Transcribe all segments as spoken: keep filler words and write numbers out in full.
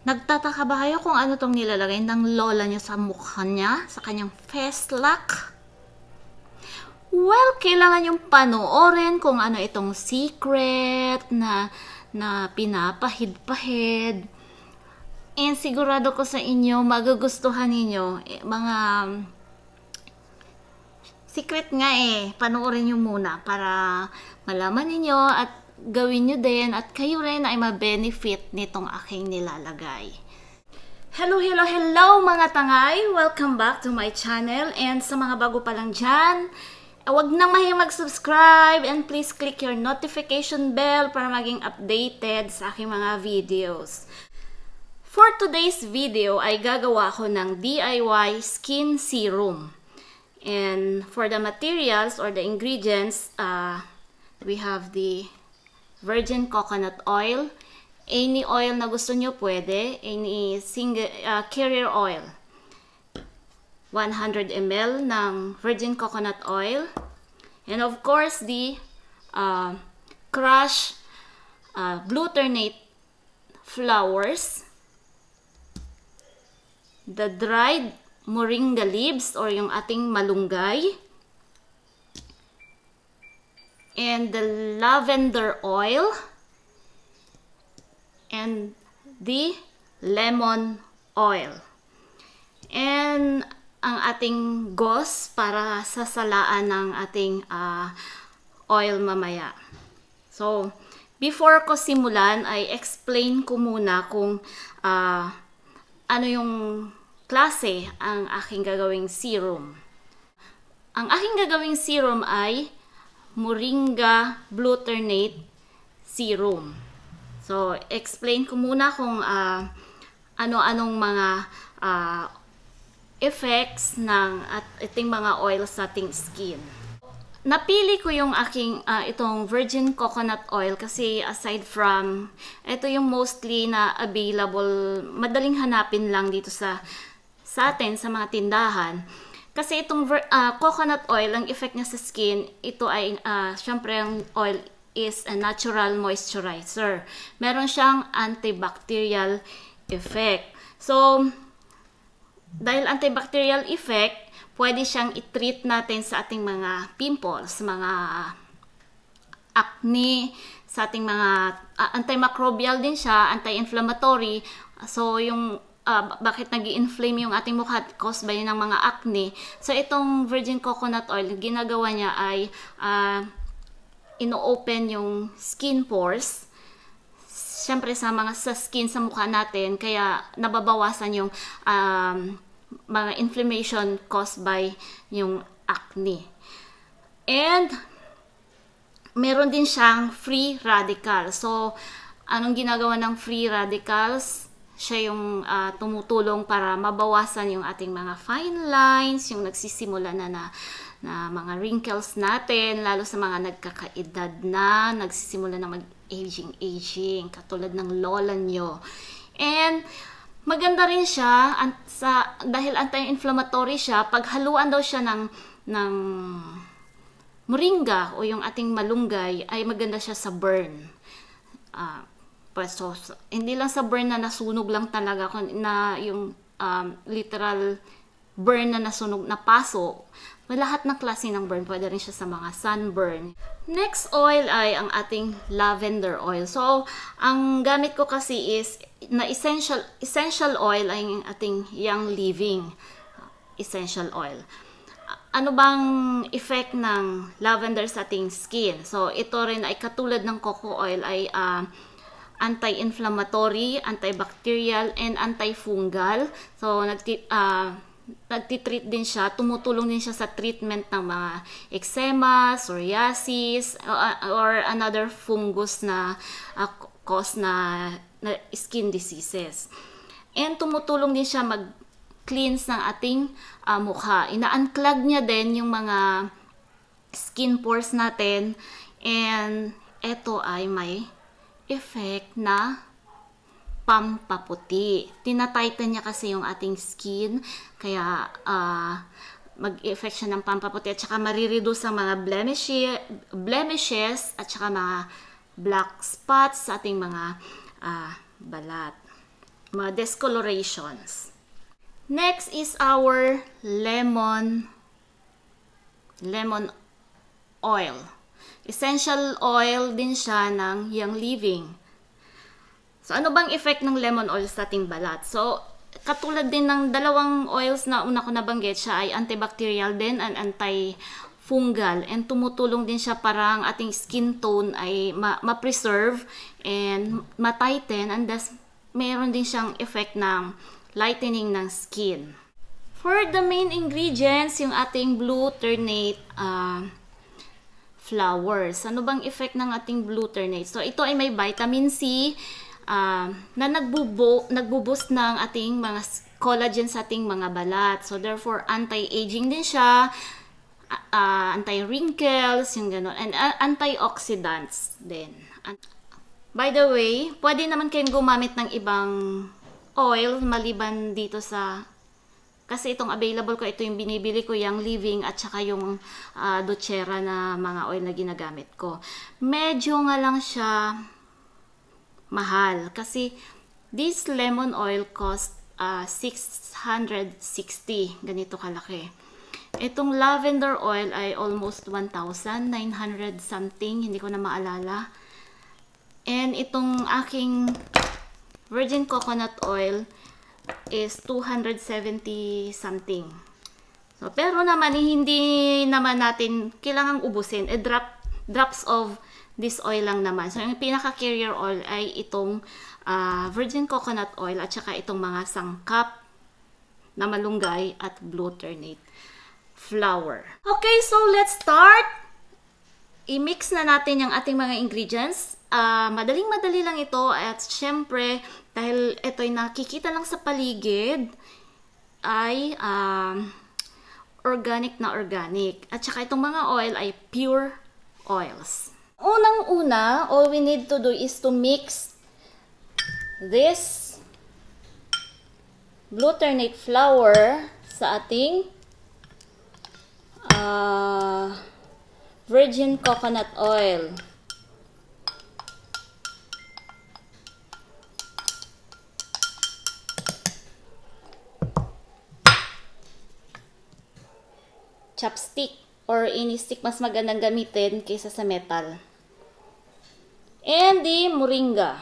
Nagtataka ba kayo kung ano tong nilalagay ng lola niya sa mukha niya, sa kanyang face lock? Well, kailangan yung panoorin kung ano itong secret na, na pinapahid-pahid. And sigurado ko sa inyo, magugustuhan ninyo. Eh, mga secret nga eh, panoorin nyo muna para malaman ninyo at gawin nyo din at kayo rin ay ma-benefit nitong aking nilalagay. Hello, hello, hello mga tangay! Welcome back to my channel, and sa mga bago pa lang dyan, huwag nang mahihing mag-subscribe and please click your notification bell para maging updated sa aking mga videos. For today's video ay gagawa ko ng D I Y skin serum. And for the materials or the ingredients, uh, we have the virgin coconut oil. Any oil na gusto nyo pwede. Any single, uh, carrier oil. one hundred milliliters ng virgin coconut oil. And of course, the uh, crushed uh, glutamate flowers. The dried moringa leaves or yung ating malunggay. And the lavender oil, and the lemon oil. And ang ating gauze para sasalaan ng ating uh, oil mamaya. So, before ko simulan, ay explain ko muna kung uh, ano yung klase ang aking gagawing serum. Ang aking gagawing serum ay moringa glutamate serum. So, explain ko muna kung uh, ano-anong mga uh, effects ng at iting mga oil sa ating skin. Napili ko yung aking uh, itong virgin coconut oil kasi aside from ito yung mostly na available, madaling hanapin lang dito sa sa atin sa mga tindahan. Kasi itong uh, coconut oil, ang effect niya sa skin, ito ay, uh, syempre ang oil is a natural moisturizer. Meron siyang antibacterial effect. So, dahil antibacterial effect, pwede siyang i-treat natin sa ating mga pimples, mga acne, sa ating mga uh, antimicrobial din siya, anti-inflammatory. So, yung Uh, bakit nag-i-inflame yung ating mukha caused by ng mga acne. So, itong virgin coconut oil, ginagawa niya ay uh, ino-open yung skin pores. Siyempre, sa mga sa skin sa mukha natin, kaya nababawasan yung um, mga inflammation caused by yung acne. And, meron din siyang free radicals. So, anong ginagawa ng free radicals? Siya yung uh, tumutulong para mabawasan yung ating mga fine lines, yung nagsisimula na, na na mga wrinkles natin, lalo sa mga nagkakaedad na, nagsisimula na mag-aging-aging, katulad ng lola nyo. And maganda rin siya, an sa, dahil anti-inflammatory siya, paghaluan daw siya ng, ng moringa o yung ating malunggay, ay maganda siya sa burn. Ah, uh, So, hindi lang sa burn na nasunog lang talaga, na yung um, literal burn na nasunog, na paso. May lahat ng klase ng burn. Pwede rin siya sa mga sunburn. Next oil ay ang ating lavender oil. So, ang gamit ko kasi is, na essential, essential oil ay yung ating Young Living essential oil. Ano bang effect ng lavender sa ating skin? So, ito rin ay katulad ng coco oil ay uh, anti-inflammatory, antibacterial, and antifungal. So, nagti, uh, nagtitreat din siya, tumutulong din siya sa treatment ng mga eczema, psoriasis, uh, or another fungus na uh, cause na, na skin diseases. And tumutulong din siya mag-cleanse ng ating uh, mukha. Ina-unclog niya din yung mga skin pores natin, and ito ay may effect na pampaputi. Tinatighten niya kasi yung ating skin, kaya uh, mag-effect siya ng pampaputi, at saka marireduce ang mga blemishes, blemishes at saka mga black spots sa ating mga uh, balat. mga discolorations. Next is our lemon lemon oil. Essential oil din siya ng Young Living. So, ano bang effect ng lemon oil sa ating balat? So, katulad din ng dalawang oils na una ko nabanggit, siya ay antibacterial din and anti-fungal. And tumutulong din siya para ang ating skin tone ay ma-preserve and ma-tighten. And thus, meron din siyang effect ng lightening ng skin. For the main ingredients, yung ating blue ternate uh, flowers. Ano bang effect ng ating blue ternate? So, ito ay may vitamin C, Uh, na nagbubo, nagbuboost ng ating mga collagen sa ating mga balat. So, therefore, anti-aging din siya, uh, anti-wrinkles, yung gano'n, and uh, antioxidants din. By the way, pwede naman kayong gumamit ng ibang oil maliban dito sa, kasi itong available ko, ito yung binibili ko, Young Living, at saka yung uh, doTERRA na mga oil na ginagamit ko. Medyo nga lang siya mahal kasi this lemon oil cost uh, six hundred sixty, ganito kalaki. Itong lavender oil ay almost one thousand nine hundred something, hindi ko na maalala. And itong aking virgin coconut oil is two hundred seventy something. So, pero naman hindi naman natin kailangang ubusin, a drop drops of this oil lang naman. So, yung pinaka-carrier oil ay itong uh, virgin coconut oil at saka itong mga sangkap na malunggay at blue ternate flower. Okay, so let's start. I-mix na natin yung ating mga ingredients. Uh, madaling-madali lang ito at syempre, dahil ito ay nakikita lang sa paligid, ay uh, organic na organic. At saka itong mga oil ay pure oils. Unang-una, all we need to do is to mix this blue ternate flower sa ating uh, virgin coconut oil. Chopstick or any stick, mas magandang gamitin kaysa sa metal. And the moringa.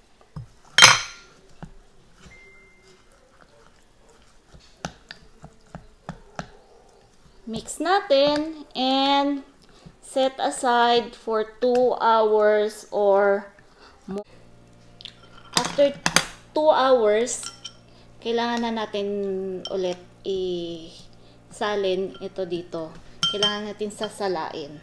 Mix natin and set aside for two hours or more. After two hours, kailangan na natin ulit i-salin ito dito. Kailangan natin sasalain.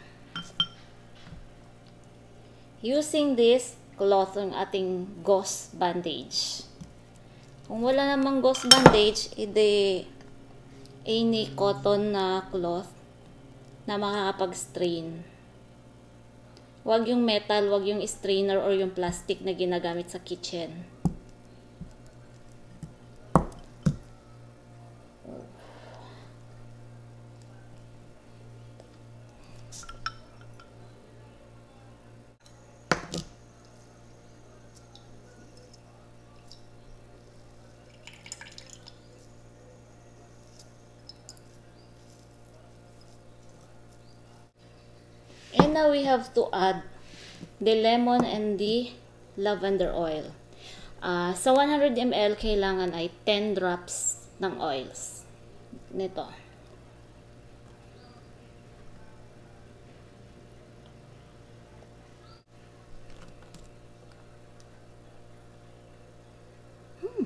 Using this cloth, ang ating gauze bandage. Kung wala namang gauze bandage, edi any cotton na cloth na makakapag-strain. Huwag yung metal, huwag yung strainer or yung plastic na ginagamit sa kitchen. And now we have to add the lemon and the lavender oil. Uh, sa one hundred milliliters, kailangan ay ten drops ng oils. Nito. Hmm.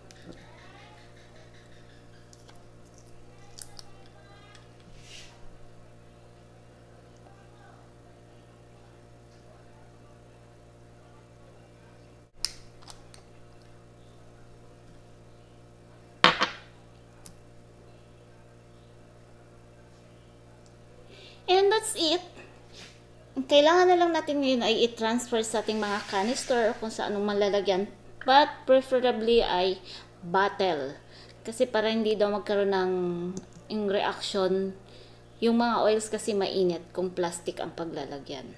And that's it. Kailangan na lang natin ngayon ay i-transfer sa ating mga canister o kung saan malalagyan. But preferably ay bottle. Kasi para hindi daw magkaroon ng yung reaction. Yung mga oils kasi mainit kung plastic ang paglalagyan.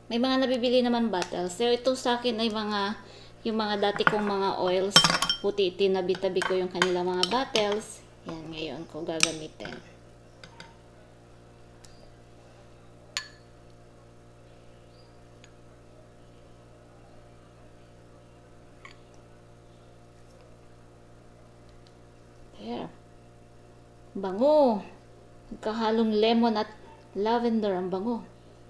May mga nabibili naman bottles. So, ito sa akin ay mga, yung mga dati kong mga oils. Puti, tinabi-tabi ko yung kanila mga bottles. Yan, ngayon ko gagamitin. There. Bango. Nagkahalong lemon at lavender ang bango.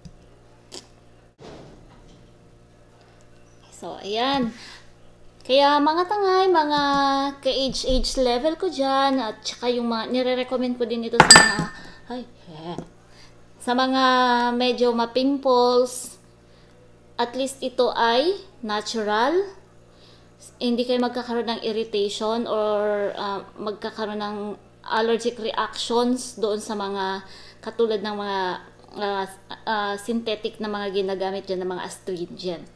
So, ayan. Kaya mga tangay, mga ka-age-age level ko dyan, at saka yung mga, nire-recommend ko din ito sa mga, ay, sa mga medyo ma-pimples. At least ito ay natural. Hindi kayo magkakaroon ng irritation or uh, magkakaroon ng allergic reactions doon sa mga katulad ng mga uh, uh, synthetic na mga ginagamit dyan ng mga astringent.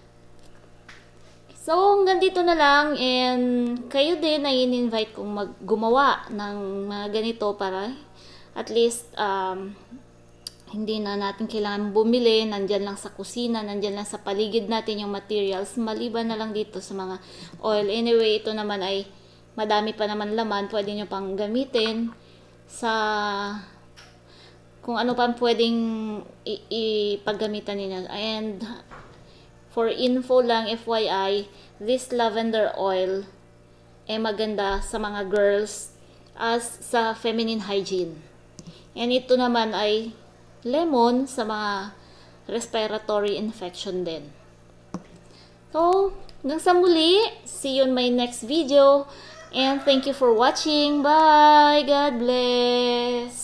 So, hanggang dito na lang, and kayo din ay in-invite kong maggumawa ng mga ganito para at least um, hindi na natin kailangan bumili, nandyan lang sa kusina, nandyan lang sa paligid natin yung materials, maliban na lang dito sa mga oil. Anyway, ito naman ay madami pa naman laman, pwede nyo pang gamitin sa kung ano pa pwedeng ipaggamitan ninyo. And for info lang, F Y I, this lavender oil ay maganda sa mga girls as sa feminine hygiene. And ito naman ay lemon sa mga respiratory infection din. So, hanggang sa muli, see you in my next video. And thank you for watching. Bye! God bless!